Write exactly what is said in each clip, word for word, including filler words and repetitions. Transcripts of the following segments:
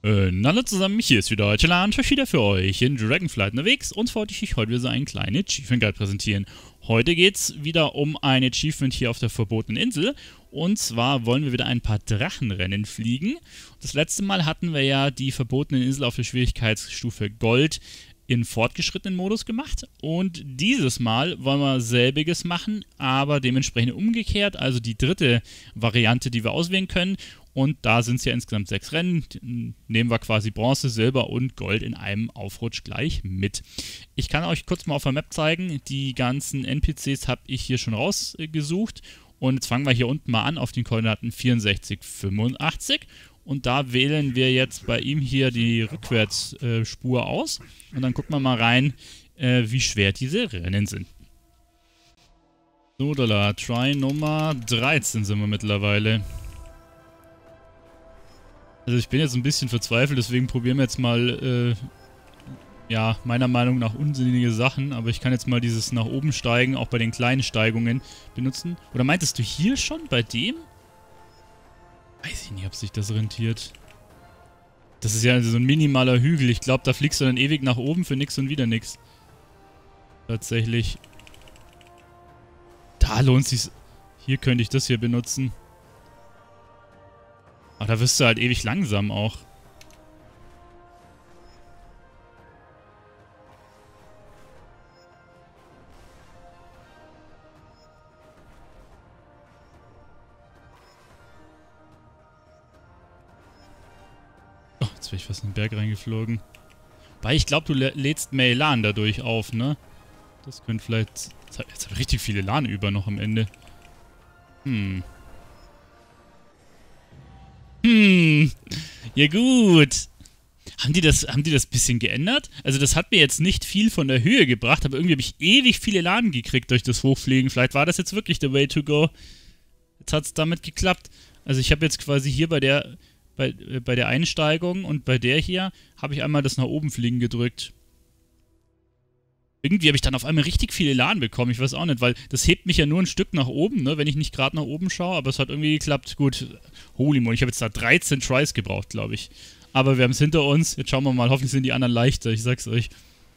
Äh, hallo zusammen, hier ist wieder Chelan, wieder für euch in Dragonflight unterwegs und wollte ich euch heute wieder so einen kleinen Achievement Guide präsentieren. Heute geht es wieder um ein Achievement hier auf der verbotenen Insel und zwar wollen wir wieder ein paar Drachenrennen fliegen. Das letzte Mal hatten wir ja die verbotene Insel auf der Schwierigkeitsstufe Gold in fortgeschrittenen Modus gemacht und dieses Mal wollen wir selbiges machen, aber dementsprechend umgekehrt, also die dritte Variante, die wir auswählen können. Und da sind es ja insgesamt sechs Rennen. Nehmen wir quasi Bronze, Silber und Gold in einem Aufrutsch gleich mit. Ich kann euch kurz mal auf der Map zeigen. Die ganzen N P Cs habe ich hier schon rausgesucht. Und jetzt fangen wir hier unten mal an auf den Koordinaten vierundsechzig, fünfundachtzig. Und da wählen wir jetzt bei ihm hier die Rückwärtsspur aus. Und dann gucken wir mal rein, äh, wie schwer diese Rennen sind. So, da, Try Nummer dreizehn sind wir mittlerweile. Also ich bin jetzt ein bisschen verzweifelt, deswegen probieren wir jetzt mal, äh, ja, meiner Meinung nach unsinnige Sachen. Aber ich kann jetzt mal dieses nach oben steigen, auch bei den kleinen Steigungen benutzen. Oder meintest du hier schon, bei dem? Weiß ich nicht, ob sich das rentiert. Das ist ja so ein minimaler Hügel. Ich glaube, da fliegst du dann ewig nach oben für nix und wieder nix. Tatsächlich. Da lohnt sich's. Hier könnte ich das hier benutzen. Aber da wirst du halt ewig langsam auch. Oh, jetzt wäre ich fast in den Berg reingeflogen. Weil ich glaube, du lä lädst mehr Elan dadurch auf, ne? Das könnte vielleicht... Jetzt habe ich richtig viel Elan über noch am Ende. Hm... Hm, ja gut. Haben die das, haben die das bisschen geändert? Also das hat mir jetzt nicht viel von der Höhe gebracht, aber irgendwie habe ich ewig viele Elan gekriegt durch das Hochfliegen. Vielleicht war das jetzt wirklich the way to go. Jetzt hat es damit geklappt. Also ich habe jetzt quasi hier bei der, bei, äh, bei der Einsteigung und bei der hier, habe ich einmal das nach oben fliegen gedrückt. Irgendwie habe ich dann auf einmal richtig viel Elan bekommen, ich weiß auch nicht, weil das hebt mich ja nur ein Stück nach oben, ne, wenn ich nicht gerade nach oben schaue, aber es hat irgendwie geklappt. Gut, holy moly, ich habe jetzt da dreizehn Tries gebraucht, glaube ich. Aber wir haben es hinter uns, jetzt schauen wir mal, hoffentlich sind die anderen leichter, ich sag's euch.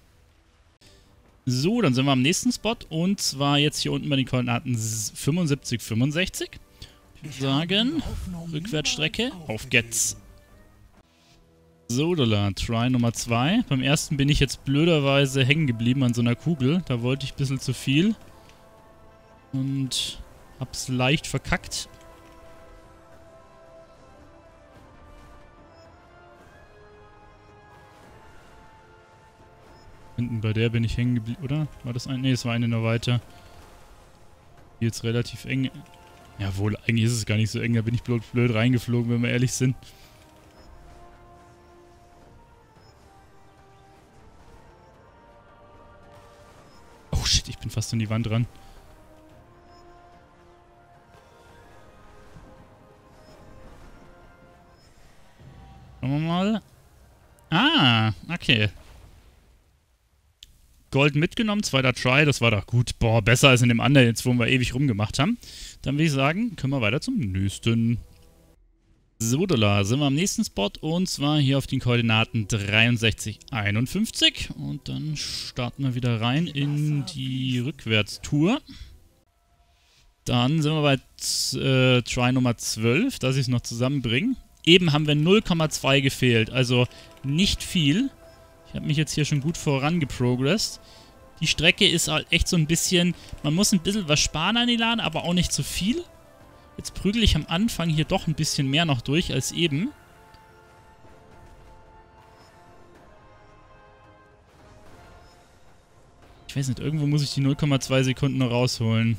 So, dann sind wir am nächsten Spot und zwar jetzt hier unten bei den Koordinaten fünfundsiebzig, fünfundsechzig. Ich würde sagen, Rückwärtsstrecke, auf geht's. So, Dollar, Try Nummer zwei. Beim ersten bin ich jetzt blöderweise hängen geblieben an so einer Kugel. Da wollte ich ein bisschen zu viel. Und hab's leicht verkackt. Hinten bei der bin ich hängen geblieben, oder? War das ein? Ne, es war eine noch weiter. Die jetzt relativ eng. Jawohl, eigentlich ist es gar nicht so eng. Da bin ich blöd, blöd reingeflogen, wenn wir ehrlich sind. Oh shit, ich bin fast an die Wand dran. Schauen wir mal. Ah, okay. Gold mitgenommen, zweiter Try, das war doch gut. Boah, besser als in dem anderen, jetzt wo wir ewig rumgemacht haben. Dann würde ich sagen, können wir weiter zum nächsten. So, da sind wir am nächsten Spot und zwar hier auf den Koordinaten dreiundsechzig, einundfünfzig. Und dann starten wir wieder rein in die Rückwärtstour. Dann sind wir bei äh, Try Nummer zwölf, dass ich es noch zusammenbringe. Eben haben wir null Komma zwei gefehlt, also nicht viel. Ich habe mich jetzt hier schon gut vorangeprogressed. Die Strecke ist halt echt so ein bisschen, man muss ein bisschen was sparen an Elan, aber auch nicht zu viel. Jetzt prügel ich am Anfang hier doch ein bisschen mehr noch durch als eben. Ich weiß nicht, irgendwo muss ich die null Komma zwei Sekunden noch rausholen.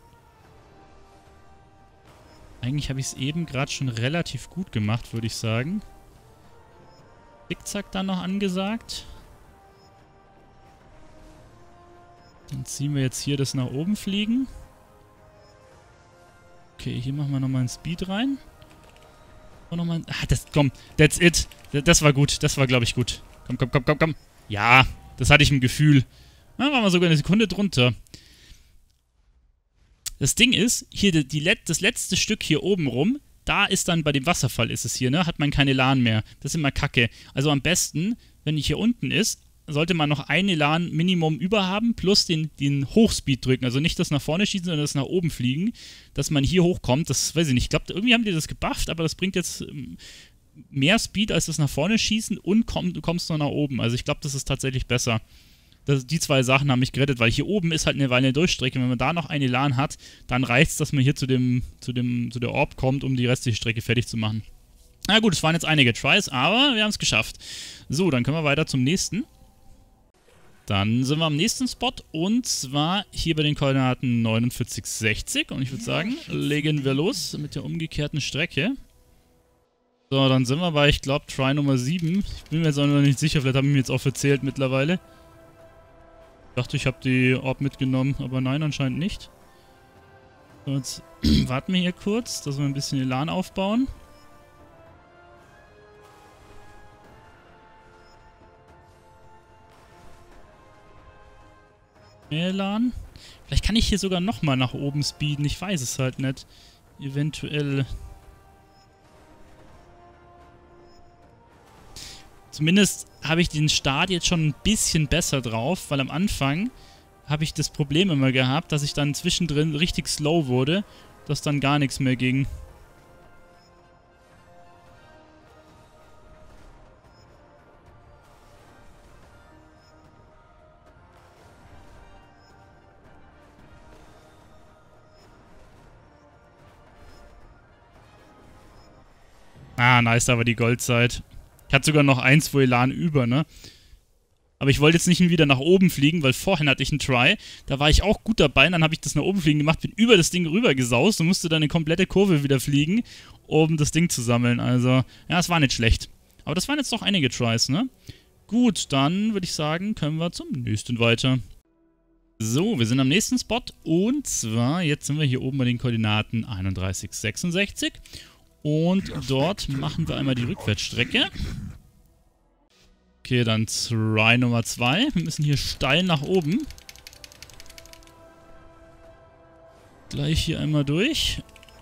Eigentlich habe ich es eben gerade schon relativ gut gemacht, würde ich sagen. Zickzack dann noch angesagt. Dann ziehen wir jetzt hier das nach oben fliegen. Okay, hier machen wir nochmal einen Speed rein. Und nochmal... Ah, das... Komm, that's it. Das war gut. Das war, glaube ich, gut. Komm, komm, komm, komm, komm. Ja, das hatte ich im Gefühl. Da waren wir sogar eine Sekunde drunter. Das Ding ist, hier die, die, das letzte Stück hier oben rum, da ist dann, bei dem Wasserfall ist es hier, ne, hat man keine Elan mehr. Das ist immer kacke. Also am besten, wenn ich hier unten ist, sollte man noch ein Elan Minimum über haben, plus den, den Hochspeed drücken. Also nicht das nach vorne schießen, sondern das nach oben fliegen, dass man hier hochkommt. Das weiß ich nicht. Ich glaube, irgendwie haben die das gebufft, aber das bringt jetzt ähm, mehr Speed als das nach vorne schießen und komm, du kommst noch nach oben. Also ich glaube, das ist tatsächlich besser. Das, die zwei Sachen haben mich gerettet, weil hier oben ist halt eine Weile eine Durchstrecke. Wenn man da noch einen Elan hat, dann reicht es, dass man hier zu dem, zu dem, zu der Orb kommt, um die restliche Strecke fertig zu machen. Na gut, es waren jetzt einige Tries, aber wir haben es geschafft. So, dann können wir weiter zum nächsten. Dann sind wir am nächsten Spot und zwar hier bei den Koordinaten neunundvierzig sechzig und ich würde sagen, legen wir los mit der umgekehrten Strecke. So, dann sind wir bei, ich glaube, Try Nummer sieben. Ich bin mir jetzt auch noch nicht sicher, vielleicht habe ich mir jetzt auch verzählt mittlerweile. Ich dachte, ich habe die Orb mitgenommen, aber nein, anscheinend nicht. So, jetzt warten wir hier kurz, dass wir ein bisschen Elan aufbauen. Elan. Vielleicht kann ich hier sogar nochmal nach oben speeden. Ich weiß es halt nicht. Eventuell. Zumindest habe ich den Start jetzt schon ein bisschen besser drauf, weil am Anfang habe ich das Problem immer gehabt, dass ich dann zwischendrin richtig slow wurde, dass dann gar nichts mehr ging. Ah, nice, da war die Goldzeit. Ich hatte sogar noch ein, zwei Elan über, ne? Aber ich wollte jetzt nicht wieder nach oben fliegen, weil vorhin hatte ich einen Try. Da war ich auch gut dabei und dann habe ich das nach oben fliegen gemacht, bin über das Ding rüber gesaust und musste dann eine komplette Kurve wieder fliegen, um das Ding zu sammeln. Also, ja, es war nicht schlecht. Aber das waren jetzt doch einige Tries, ne? Gut, dann würde ich sagen, können wir zum nächsten weiter. So, wir sind am nächsten Spot und zwar, jetzt sind wir hier oben bei den Koordinaten einunddreißig sechsundsechzig. Und dort machen wir einmal die Rückwärtsstrecke. Okay, dann Try Nummer zwei. Wir müssen hier steil nach oben. Gleich hier einmal durch.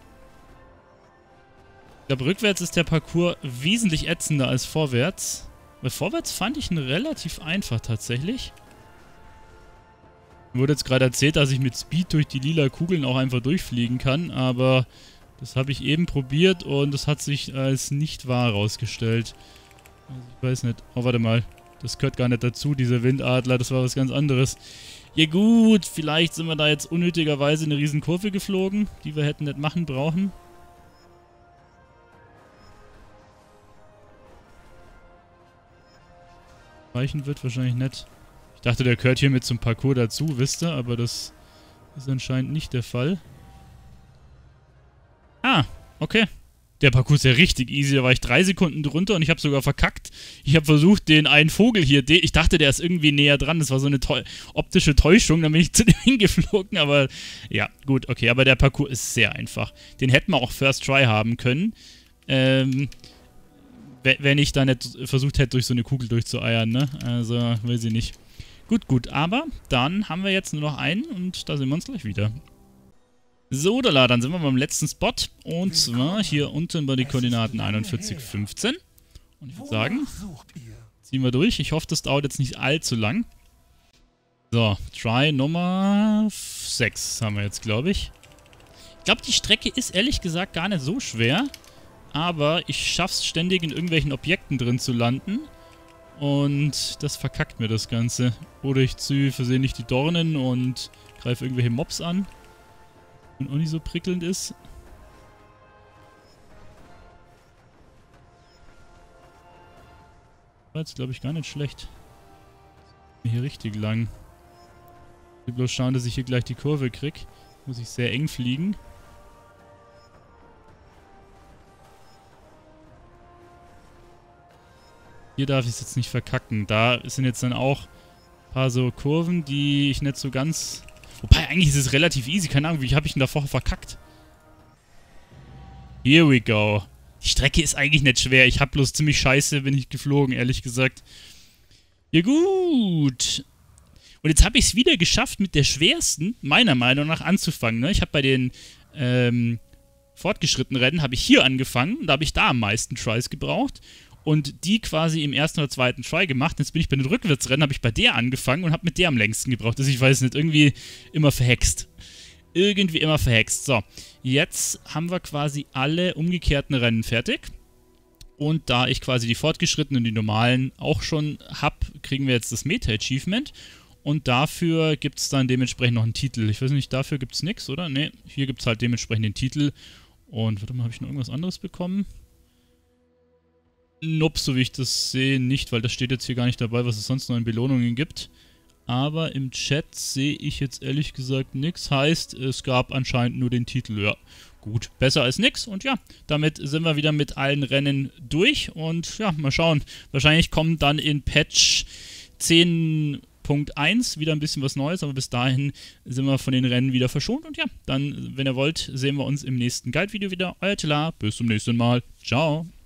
Ich glaube, rückwärts ist der Parcours wesentlich ätzender als vorwärts. Weil vorwärts fand ich ihn relativ einfach tatsächlich. Mir wurde jetzt gerade erzählt, dass ich mit Speed durch die lila Kugeln auch einfach durchfliegen kann, aber das habe ich eben probiert und das hat sich als nicht wahr herausgestellt. Also ich weiß nicht. Oh, warte mal. Das gehört gar nicht dazu, dieser Windadler. Das war was ganz anderes. Ja gut, vielleicht sind wir da jetzt unnötigerweise eine riesen Kurve geflogen, die wir hätten nicht machen brauchen. Reichen wird wahrscheinlich nicht. Ich dachte, der gehört hier mit zum Parcours dazu, wisst ihr, aber das ist anscheinend nicht der Fall. Ah, okay. Der Parcours ist ja richtig easy. Da war ich drei Sekunden drunter und ich habe sogar verkackt. Ich habe versucht, den einen Vogel hier... Ich dachte, der ist irgendwie näher dran. Das war so eine optische Täuschung. Dann bin ich zu dem hingeflogen. Aber ja, gut, okay. Aber der Parcours ist sehr einfach. Den hätten wir auch First Try haben können. Ähm... Wenn ich da nicht versucht hätte, durch so eine Kugel durchzueiern, ne? Also, weiß ich nicht. Gut, gut. Aber dann haben wir jetzt nur noch einen und da sehen wir uns gleich wieder. So, da, dann sind wir beim letzten Spot. Und zwar hier unten bei den Koordinaten einundvierzig fünfzehn. Und ich würde sagen, ziehen wir durch. Ich hoffe, das dauert jetzt nicht allzu lang. So, Try Nummer sechs haben wir jetzt, glaube ich. Ich glaube, die Strecke ist ehrlich gesagt gar nicht so schwer. Aber ich schaff's ständig in irgendwelchen Objekten drin zu landen. Und das verkackt mir das Ganze. Oder ich ziehe versehentlich die Dornen und greife irgendwelche Mobs an. Und auch nicht so prickelnd ist. War jetzt, glaube ich, gar nicht schlecht. Hier richtig lang. Ich will bloß schauen, dass ich hier gleich die Kurve kriege. Muss ich sehr eng fliegen. Hier darf ich es jetzt nicht verkacken. Da sind jetzt dann auch ein paar so Kurven, die ich nicht so ganz... Wobei, eigentlich ist es relativ easy. Keine Ahnung, wie habe ich denn davor verkackt? Here we go. Die Strecke ist eigentlich nicht schwer. Ich habe bloß ziemlich scheiße, bin ich geflogen, ehrlich gesagt. Ja gut. Und jetzt habe ich es wieder geschafft, mit der schwersten, meiner Meinung nach, anzufangen. Ne? Ich habe bei den ähm, fortgeschrittenen Rennen habe ich hier angefangen. Da habe ich da am meisten Tries gebraucht. Und die quasi im ersten oder zweiten Try gemacht. Jetzt bin ich bei den Rückwärtsrennen, habe ich bei der angefangen und habe mit der am längsten gebraucht. Also ich weiß nicht, irgendwie immer verhext. Irgendwie immer verhext. So, jetzt haben wir quasi alle umgekehrten Rennen fertig. Und da ich quasi die fortgeschrittenen und die normalen auch schon habe, kriegen wir jetzt das Meta-Achievement. Und dafür gibt es dann dementsprechend noch einen Titel. Ich weiß nicht, dafür gibt es nichts, oder? Ne, hier gibt es halt dementsprechend den Titel. Und warte mal, habe ich noch irgendwas anderes bekommen? Nope, so wie ich das sehe, nicht, weil das steht jetzt hier gar nicht dabei, was es sonst noch in Belohnungen gibt. Aber im Chat sehe ich jetzt ehrlich gesagt nichts. Heißt, es gab anscheinend nur den Titel. Ja, gut, besser als nix. Und ja, damit sind wir wieder mit allen Rennen durch. Und ja, mal schauen. Wahrscheinlich kommt dann in Patch zehn Punkt eins wieder ein bisschen was Neues. Aber bis dahin sind wir von den Rennen wieder verschont. Und ja, dann, wenn ihr wollt, sehen wir uns im nächsten Guide-Video wieder. Euer Tila, bis zum nächsten Mal. Ciao.